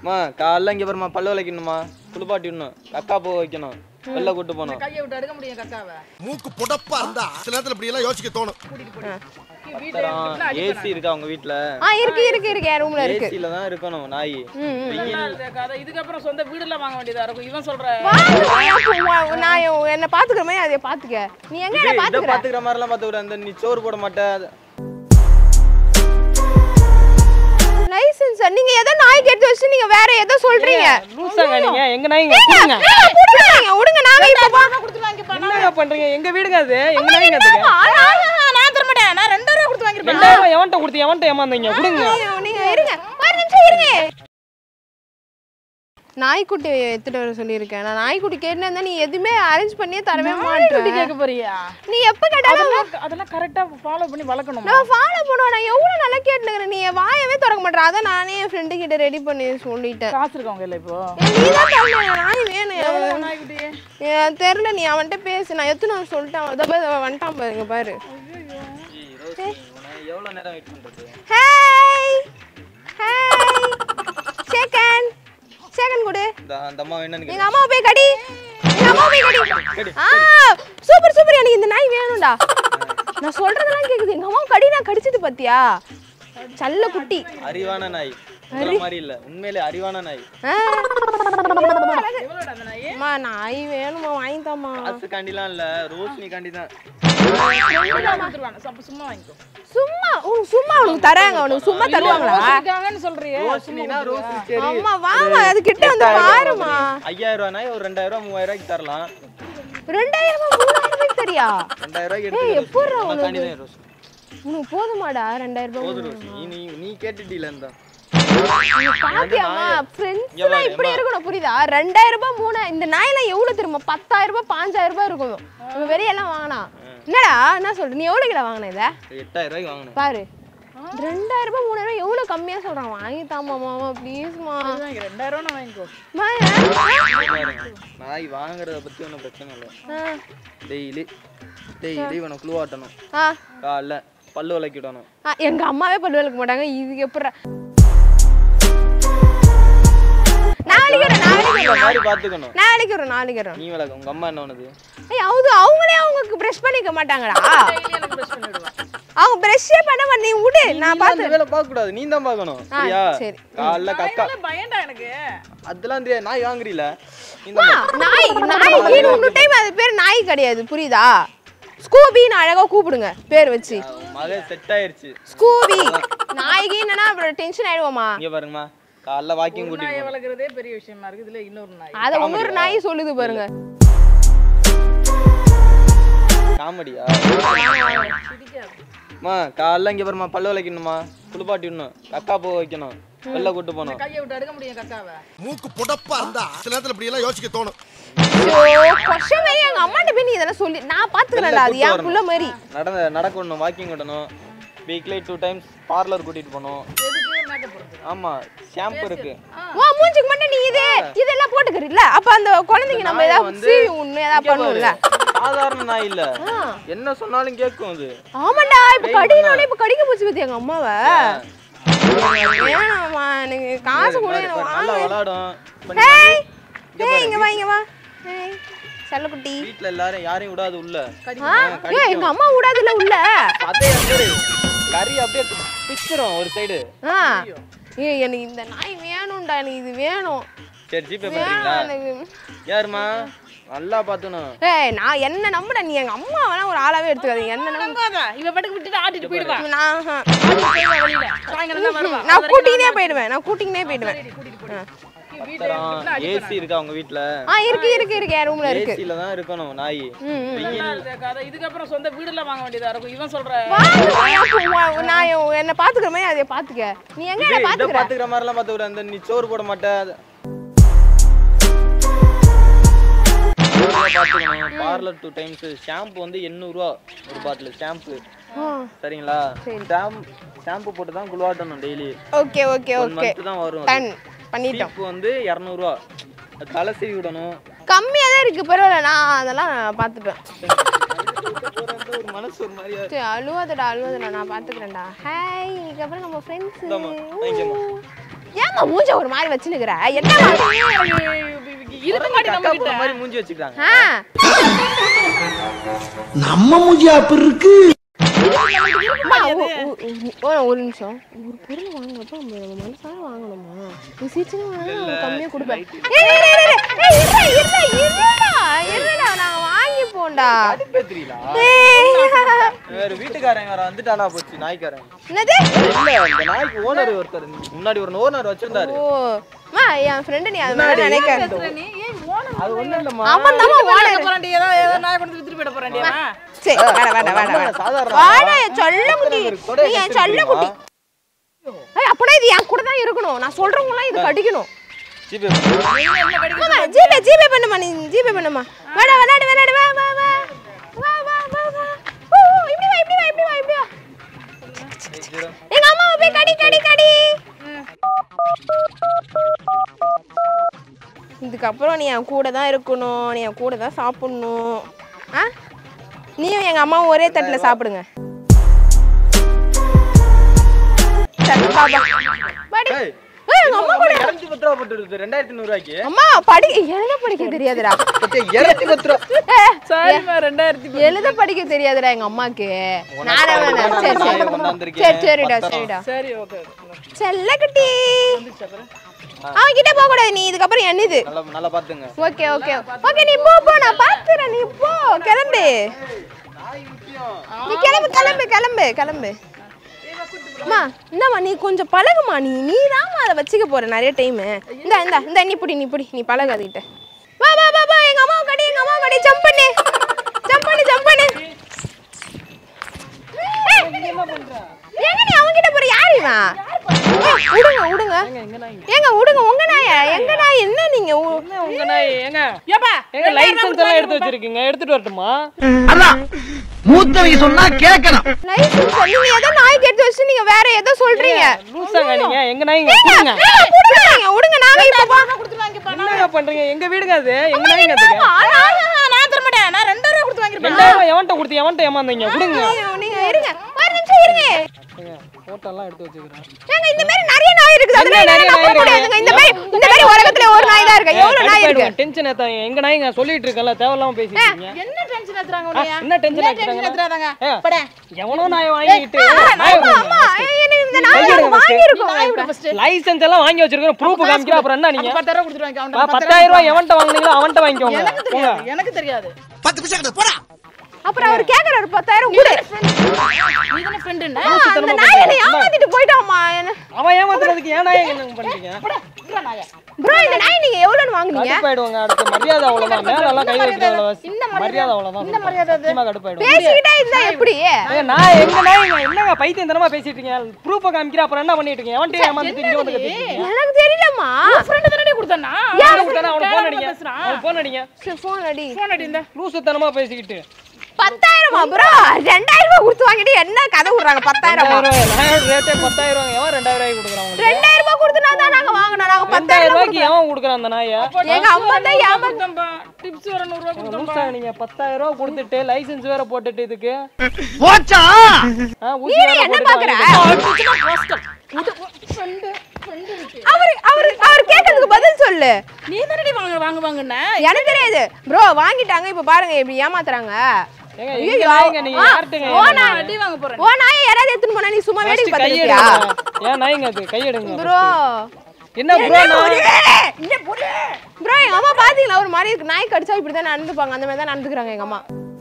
மா காலைல இங்க பாருமா பல்லு விளக்கணுமா குளிப்பாட்டி விடணும் கக்கா போக வைக்கணும் வெள்ள கூட்டு போகணும் கையை விட்டு எடுக்க முடியும் கக்காவை மூக்கு புடப்பா இருந்தா சில நேரத்துல இப்படி எல்லாம் யோசிக்க தோணும் ஏசி இருக்கா உங்க வீட்ல இருக்கு என் ரூம்ல இருக்கு ஏசில தான் இருக்கணும் நாய் இதுக்கு அப்புறம் சொந்த வீடு எல்லாம் வாங்க வேண்டியதா இருக்கும் இவன் சொல்ற நான் என்ன பாத்துக்கிற மாதிரி அதை பாத்துக்க நீ எங்க என்ன பாத்துக்கிற மாதிரி எல்லாம் பாத்துக்கிற அந்த நீ சோறு போட மாட்டே லைசென்ஸ் நீங்க எதை நாய் கேட்டு வச்சு நீங்க வேற எதை சொல்றீங்க லூசாங்க நீங்க எங்க நாய்ங்க கொடுங்க விடுங்க நாங்க இப்ப பாக்க கொடுத்து வாங்கி என்ன பண்றீங்க எங்க வீடுங்க அது எங்க நாய்ங்க அது நான் தர மாட்டேன் நான் 2000 ரூபாய் கொடுத்து வாங்கிருப்பேன் 2000 எவன்ட்ட கொடுத்து எவன்ட்ட ஏமாந்தீங்க கொடுங்க நீங்க இருங்க ஒரு நிமிஷம் இருங்க நாய்க்குட்டி எடுத்துட்டு வர சொல்லியிருக்கேன் நான் நாய்க்குட்டி கேட்டேன்னா நீ எதுவுமே அரேஞ்ச் பண்ணியே தரவே மாட்டேன் கேட்க போறியா நீ எப்ப கேட்டாலும் அதெல்லாம் கரெக்டா ஃபாலோ பண்ணி வளர்க்கணும் நான் ஃபாலோ பண்ணுவேன் நான் எவ்வளவு நல்லா கேட்டுக்கிறேன் நீ வாயவே திறக்க மாட்டேன் அதான் நானே என் ஃப்ரெண்டு கிட்ட ரெடி பண்ணி சொல்லிட்டேன் காசு இருக்கவங்க இல்ல இப்போ நீதான் தரல நாய் வேணும் நாய்க்குட்டி தெரியல நீ அவன்கிட்ட பேசு நான் எத்தனை சொல்லிட்டேன் அதை வந்துட்டான் பாருங்க பாரு எவ்வளவு நேரம் வெயிட் பண்றது ஹேய் ஹேய் செகண்ட் செகண்ட் குடு அந்த அம்மா என்னன்னு எங்க அம்மா போய் கடி எங்க அம்மா போய் கடி சூப்பர் சூப்பர் எனக்கு இந்த நாய் வேணும்டா நான் சொல்றதெல்லாம் கேக்குது எங்க அம்மா கடி நான் கடிச்சது பாத்தியா சல்ல குட்டி அறிவான நாய் அந்த மாதிரி இல்ல உண்மையிலே அறிவான நாய் எவ்வளவுடா அந்த நாய் அம்மா நாய் வேணுமா வாங்கி தாமா காசு காண்டிலாம் இல்ல ரோஸ்னி காண்டி தான் சும்மா வாங்கிக்கோ சும்மா உனக்கு தராங்க உனக்கு சும்மா தருவாங்களா இருக்காங்கன்னு சொல்றியே ரோஸ்னினா ரோஸ்னி சரி அம்மா வாமா அது கிட்ட வந்து பாருமா 5000 ரூபாய் நாய் ஒரு 2000 ரூபாய் 3000 ரூபாய்க்கு தரலாம் 2000 3000 தெரியா 2000 ரூபாய்க்கு எடுத்து எப்பறா உனக்கு போதுமாடா 2000 போது ரோஸ்னி நீ கேட்டிட்டீல இந்த பாத்தியாமா ஃப்ரெண்ட்ஸ்னா இப்படி இருக்கணும் புரியுதா 2000 ரூபாய் 3000 இந்த நாயில எவ்வளவு தெரியுமா 10000 ரூபாய் 5000 ரூபாய் இருக்கும் நம்ம வெளிய எல்லாம் வாங்குனா என்னடா என்ன சொல்ற நீ எவ்வளவு கிலோ வாங்குன இத 8000 ரூபாய்க்கு வாங்குனேன் பாரு 2000 ரூபாய் 3000 ரூபாய் எவ்வளவு கம்மியா சொல்றான் வாங்கி தாமா மாமா ப்ளீஸ் மா 2000 ரூபாய் வாங்கிக்கோ நாய் வாங்குறத பத்தி ஒன்றும் பிரச்சனை இல்லை டெய்லி இவனை குளுவாட்டணும் காலைல பல்லு விளக்கிடணும் எங்க அம்மாவே பல்லு விளக்க மாட்டாங்க இதுக்கு எப்படி நாளைக்கு நீ விளக்க உங்க அம்மா என்ன பண்ணுது அவங்களே அவங்களுக்கு பிரஷ் பண்ணிக்க மாட்டாங்கடா அவங்க பிரஷ்ஷே பண்ண மாட்டே நீ விடு நான் பார்த்து வேலை பார்க்க கூடாது நீ தான் பார்க்கணும் சரியா சரி காலைல கக்கா பயண்டா எனக்கு அதெல்லாம் தெரியாது நாய் வாங்குறீல நாய் இன்னொரு டைம் அது பேர் நாய் கிடையாது புரியுதா ஸ்கூபின்னு அழகா கூப்பிடுங்க பேர் வச்சு மகே செட் ஆயிருச்சு ஸ்கூபி நாய்க்கு என்னன்னா அப்புறம் டென்ஷன் ஆயிடுவோமா இங்க பாருங்கம்மா காலைல வாக்கிங் கூட்டி நாய் வளர்க்கறதே பெரிய விஷயமா இருக்கு இதுல இன்னொரு நாய் அத இன்னொரு நாய் சொல்லுது பாருங்க காமெடியா மா காலைல இங்க பாருமா பல்லு விளக்கணுமா குளிப்பாட்டி விடணும் கக்கா போக வைக்கணும் வெள்ள கூட்டு போகணும் கையை விட்டு எடுக்க முடியும் கக்காவை மூக்கு புடப்பா இருந்தா சில நேரத்துல இப்படி எல்லாம் யோசிக்க தோணும் கொஷமே எங்க அம்மாட்ட போய் நீ இதெல்லாம் சொல்லி நான் பாத்துக்கறேன்டா அது என் புள்ள மாதிரி நடக்கணும் வாக்கிங் விடணும் வீக்லி 2 டைம்ஸ் பார்லர் கூட்டிட்டு போணும் ஆமா ஷாம்பு இருக்கு மூஞ்சிக்கு மட்டும் நீ இதெல்லாம் போட்டுக்கறீல்ல அப்ப அந்த குழந்தைக்கு நம்ம ஏதாவது சீவி உண்ணு ஏதாவது பண்ணுவோம்ல சாதாரண நாய் இல்ல என்ன சொன்னாலும் கேட்கும் அது ஆமாடா இப்ப கடினோட இப்ப கடிக்க போச்சு பத்தி எங்க அம்மாவை வேணாமா எனக்கு காசு கூட நல்லா விளையாடும் ஏய் இங்க வா ஏய் செல்லக்குட்டி வீட்ல எல்லாரும் யாரையும் விடாது உள்ள ஏய் எங்க அம்மா விடாதுல உள்ள அதே வந்து கறி அப்படியே பிச்சிரும் ஒரு சைடு ஏய் எனக்கு இந்த நாய் வேணும்டா எனக்கு இது வேணும் சரி ஜிபே பண்றீங்களா யாருமா நல்லா பாத்துணும் ஏய் நான் என்ன நம்புற நீ எங்க அம்மா வேணா ஒரு ஆளாவே எடுத்துக்காதீங்க என்ன நம்பாத இவ பாட்டுக்கு விட்டுட்டு ஆட்டிட்டு போய்டுவா நான் கூட்டினே போய்டுவேன் ஏசி இருக்கா உங்க வீட்ல இருக்கு என் ரூம்ல இருக்கு ஏசில தான் இருக்கணும் நாய் இதுக்கு அப்புறம் சொந்த வீடு எல்லாம் வாங்க வேண்டியதா இருக்கும் இவன் சொல்ற நான் என்ன பாத்துக்கிற மாதிரி அதை பாத்துக்க நீ எங்க என்ன பாத்துக்கிற மாதிரி எல்லாம் பாத்துக்கிற அந்த நீ சோறு போட மாட்டே பார்லர் 2 டைம்ஸ் ஷாம்பு வந்து 800 ரூபாய் ஒரு பாட்டில் ஷாம்பு சரிங்களா ஷாம்பு போட்டு தான் குளிவாட்டணும் டெய்லி ஓகே தான் வரும் டன் பண்ணிட்டோம் இப்போ வந்து 200 ரூபாய் தலை சீவி விடணும் கம்மியா தான் இருக்கு பரவாயில்ல நான் அதெல்லாம் பாத்துப்பேன் ஒரு மனசு ஒரு மாதிரியா அழுவாதடா நான் பாத்துக்கிறேன்டா ஹாய் இதுக்கு அப்புறம் நம்ம ஃப்ரெண்ட்ஸ் ஏமா மூஞ்ச ஒரு மாதிரி வச்சுனுக்குற என்ன இருக்க மாட்டி நம்ம கிட்ட மாதிரி மூஞ்சி வச்சுக்கிறாங்க நம்ம மூஞ்சி அப்படி இருக்கு ஒரு நிமிஷம் ஒரு பொருள் வாங்குறப்ப நம்ம மனசார வாங்கணுமா நீ சீச்சனா கம்மியா கொடுப்பேன் இருடா நான் வாங்கி போண்டா வேற வீட்டுக்காரங்க வர வந்துட்டானா போச்சு நாய்க்காரங்க என்னது இல்ல இந்த நாய்க்கு ஓனர் ஒருத்தர் முன்னாடி ஒரு ஓனர் வச்சிருந்தாரு ஓ மா என் ஃப்ரெண்ட் நீ அத மாதிரி நினைக்காத நீ ஏன் ஓனர் அது ஒண்ணு இல்லம்மா அவன் தான் ஓனர் போறான்டி ஏதோ நாய் கொண்டு வித்துட்டு போய்ட போறான்டியா சரி வேணா சாதாரண வாடா செல்லக்குட்டி நீ என் செல்லக்குட்டி ஏய் அப்பனா இது என் கூட தான் இருக்கணும் நான் சொல்றவங்கலாம் இது கடிக்கணும் ஜிபே ஜிபே பண்ணுமா நீ ஜிபே பண்ணுமா வாடா விளையாடு வா வா வா வா வா வா வா ஓ இப்படி வா எங்க அம்மாவை போய் கடி இதுக்கப்புறம் நீ என் கூட தான் இருக்கணும் நீ என் கூட தான் சாப்பிடணும் ஆ நீயும் எங்க அம்மாவும் ஒரே தட்டுல சாப்பிடுங்க ரூபாய்க்கு 2100 அம்மா எழுத படிக்க தெரியாதுடா 210 ரூபாய் சாரிமா 2000 எழுத படிக்க தெரியாதுடா எங்க அம்மாக்கு சரிடா சரி ஓகே செல்லக்குட்டி அவன் கிட்ட போக கூடாது நீ இதுக்கப்புறம் என்னது நல்லா பாத்துங்க ஓகே நீ போ நான் பாத்துறேன் நீ போ கிளம்பு நீ கிளம்பு அம்மா என்னம்மா நீ கொஞ்சம் பழகுமா நீ தான்மா அதை வச்சுக்க போற நிறைய டைம் இந்த நீ புடி நீ பழகு அதுகிட்ட வா எங்க அம்மா கடி ஜம்ப் பண்ணு எங்க நீ அவங்க கிட்ட போற யாரு இவன் விடுங்க உங்க நாய் என்ன நீங்க உங்க நாய் ஏங்க எங்க லைசென்ஸ் எல்லாம் எடுத்து வச்சிருக்கீங்க எடுத்துட்டு வரட்டுமா அதான் மூத்தவங்க சொன்னா கேட்கணும் லைசென்ஸ் நீங்க ஏதோ நாய் எடுத்து வச்சு நீங்க வேற ஏதோ சொல்றீங்க லூசாங்க நீங்க எங்க நாய்ங்க விடுங்க நாங்க இப்ப கொடுத்து வாங்கி என்னங்க பண்றீங்க எங்க வீடுங்க அது எங்க நாய்ங்க அது நான் தர மாட்டேன் நான் 2000 ரூபாய் கொடுத்து வாங்கிருப்பேன் 2000 எவன்ட்ட ஏமாந்தீங்க கொடுங்க நீங்க இருங்க ஒரு நிமிஷம் இருங்க போட்டோ எல்லாம் எடுத்து வச்சிருக்கேன் ஏங்க இந்த மாதிரி நிறைய நாய் இருக்குது அதனால நான் போக முடியாதுங்க இந்த மாதிரி உலகத்துல ஒரு நாய் தான் இருக்கு எவ்வளவு நாய் இருக்கு டென்ஷன் ஏத்தாங்க எங்க நாய்ங்க சொல்லிட்டு இருக்கல தேவையில்லாம பேசிட்டீங்க என்ன டென்ஷன் ஏத்துறாங்க உன்னைய என்ன டென்ஷன் ஏத்துறாங்க பட எவனோ நாய் வாங்கிட்டு அம்மா எனக்கு இந்த நாய் வாங்கி இருக்கோம் லைசென்ஸ் எல்லாம் வாங்கி வச்சிருக்கேன் ப்ரூஃப் காமிக்கிறேன் அப்புறம் என்ன நீங்க 10000 ரூபாய் கொடுத்து வாங்கி 10000 ரூபாய் எவன்ட்ட வாங்குனீங்களோ அவன்ட்ட வாங்கிக்கோங்க எனக்கு தெரியாது 10 பைசா கிட்ட போடா அப்புறம் அவர் கேக்குறாரு 10000 கொடு நீ தான ஃப்ரெண்ட் அந்த நாய் என்ன ஏமாத்திட்டு போய்டாமா அவன் ஏமாத்துறதுக்கு ஏன் நாய் என்ன பண்றீங்க ப்ரோ இந்த நாய் நீங்க எவ்வளவு வாங்குனீங்க கடுப்பாயிடுவாங்க அடுத்து மரியாதை அவ்வளவுதான் மேல எல்லாம் கை வைக்கிறத மரியாதை அவ்வளவுதான் இந்த மரியாதை சத்தியமா கடுப்பாயிடும் பேசிக்கிட்டே இருந்தா எப்படி நான் எங்க நாய்ங்க என்னங்க பைத்தியந்தனமா பேசிட்டு இருக்கீங்க ப்ரூஃப் காமிக்கிறேன் அப்புறம் என்ன பண்ணிட்டு இருக்கீங்க அவன்ட்டே ஏமாத்திட்டு இங்க வந்து கத்திட்டீங்க எனக்கு தெரியலமா ஃப்ரெண்ட் தானே கொடுத்தானா யார் கொடுத்தானே அவன் போன் அடிங்க அவன் போன் அடிங்க ஃபோன் அடி இந்த லூசுத்தனமா பேசிக்கிட்டு 10000 ப்ரோ 2000 ரூபாய் கொடுத்து வாங்கிட்டு என்ன கதை விடுறாங்க 10000 நான் ரேட்டே 10000 எவன் 2000 ரூபாய்க்கு கொடுக்குறான் 2000 ரூபாய் கொடுத்தனா தான் நாங்க வாங்குனோம் நாங்க 10000 ரூபாய்க்கு எவன் கொடுக்குறான் அந்த நாயை எங்க அம்மா தான் ஏமாத்தம்பா டிப்ஸ் வர 100 ரூபாய் கொடுத்தா லூசா நீங்க 10000 ரூபாய் கொடுத்துட்டு லைசென்ஸ் வேற போட்டுட்டு இதுக்கு போச்சா ஊசி வேற என்ன போட்டு பாக்குற அவர் கேக்குறதுக்கு பதில் சொல்லு நீ தானடி வாங்குவாங்கன்னு எனக்கு தெரியாது ப்ரோ வாங்கிட்டாங்க இப்ப பாருங்க இப்படி ஏமாத்துறாங்க ஏங்க எங்க நாய்ங்க நீங்க யார்ட்டங்க அடி வாங்க போறேன் ஓ நாயை யாராவது எடுத்துட்டு போனா நீ சும்மா வேடிக்கை பார்த்தியா ஏன் நாய்ங்க அது கையெடுங்க ப்ரோ என்ன ப்ரோ ப்ரோ எங்க அம்மா பாத்தீங்களா ஒரு மாதிரி இருக்கு நாய் கடிச்சா இப்படி தான் நடந்துப்பாங்க அந்த மாதிரி தான் நடந்துக்கறாங்க எங்க அம்மா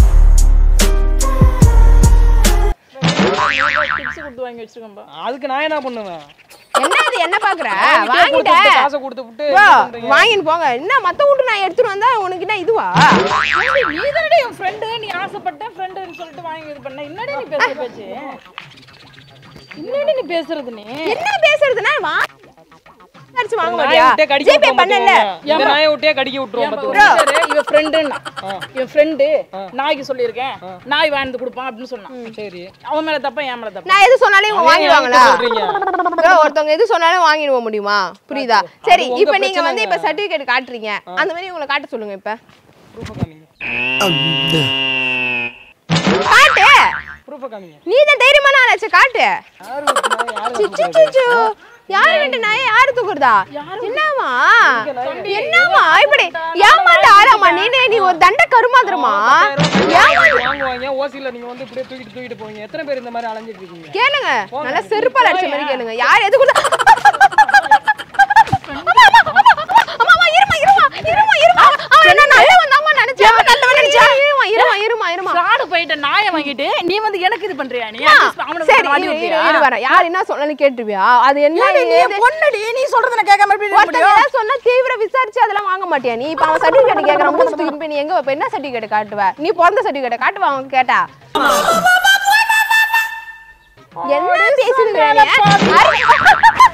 டிப்ஸ் கொடுத்து வாங்கி வச்சிருக்கேன்பா அதுக்கு நான் என்ன பண்ணுவேன் என்னது என்ன பாக்குற வாங்கிட்டேன் காசை கொடுத்துட்டு வாங்கிட்டு போங்க என்ன மத்த வீட்டு நான் எடுத்துட்டு வந்தா உனக்கு என்ன இதுவா நீ தானடி என் ஃப்ரெண்ட் நீ ஆசைப்பட்ட ஃப்ரெண்ட்னு சொல்லிட்டு வாங்கி இது பண்ண என்னடி நீ பேசுற பேச்சு என்னடி நீ பேசுறது நீ என்ன பேசுறதுனா அடிச்சு வாங்க மாட்டியா ஜிபே பண்ணல இந்த நாயை விட்டே கடிக்க விட்டுறோம் ப்ரோ இவ ஃப்ரெண்ட்னா இவன் ஃப்ரெண்ட் நாய்க்கு சொல்லிருக்கேன் நாய் வாங்கி கொடுப்பான் அப்படினு சொன்னான் சரி அவன் மேல தப்பா என் மேல தப்பா நான் எது சொன்னாலும் இவங்க வாங்கிடுவாங்களா சொல்றீங்க ப்ரோ ஒருத்தவங்க எது சொன்னாலும் வாங்கிடுவ முடியுமா புரியுதா சரி இப்போ நீங்க வந்து இப்ப சர்டிபிகேட் காட்டுறீங்க அந்த மாதிரி உங்களை காட்ட சொல்லுங்க இப்ப ப்ரூஃப் காமிங்க காட்டு ப்ரூஃப் காமிங்க நீ தான் தைரியமான ஆளாச்சு காட்டு யாரு வீட்டு நாயை யாரு தூக்குறதா என்னமா என்னமா இப்படி ஏமாத்த ஆளாமா நீ ஒரு தண்ட கருமாந்திரமா வாங்குவாங்க ஓசில நீங்க வந்து இப்படியே தூக்கிட்டு போவீங்க எத்தனை பேர் இந்த மாதிரி அலைஞ்சிட்டு இருக்கீங்க கேளுங்க நல்லா செருப்பால அடிச்ச மாதிரி கேளுங்க யார் எது கொடுத்தா நாயை வாங்கிட்டு நீ வந்து எனக்கு இது பண்றியா நீ யார் என்ன சொன்னாலும் கேட்டுவியா அது என்ன பொண்ணுடி நீ சொல்றத நான் கேட்காம எப்படி சொன்னா தீவிர விசாரிச்சு அதெல்லாம் வாங்க மாட்டியா நீ இப்ப அவன் சர்டிபிகேட் கேக்குறான் மூச்சு நீ எங்க வைப்ப என்ன சர்டிபிகேட் காட்டுவ நீ பிறந்த சர்டிபிகேட் காட்டுவா அவங்க கேட்டா என்ன பேசுறீங்க